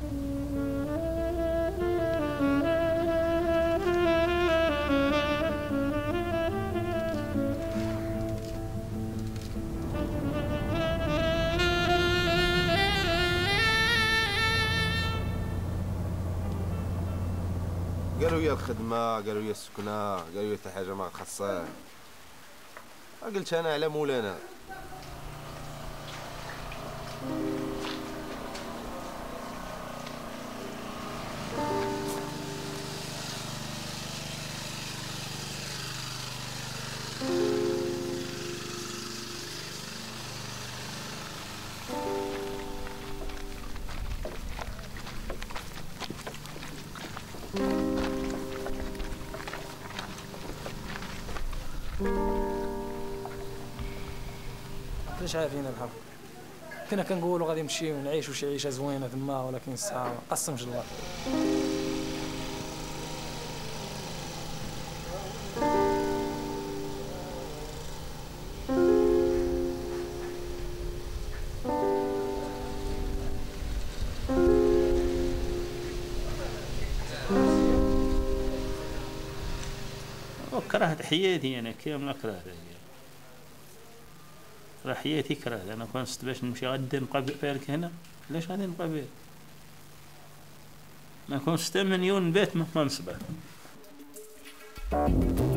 قالوا لي الخدمة، قالوا لي السكنة، قالوا لي حتى حاجة ما خاصها. قلت أنا على مولانا. كناش عارفين الحق، كنا كنقولوا غادي نمشيو ونعيشوا شي عيشه زوينه تما، ولكن الساعه ما قسمش الله. كرهت حياتي أنا كاملة، راه حياتي كرهت. أنا كنت باش نمشي غادي نبقى بالك هنا، علاش غادي نبقى بالك؟ ما كنتش 8 يوم نبات ما نصبح.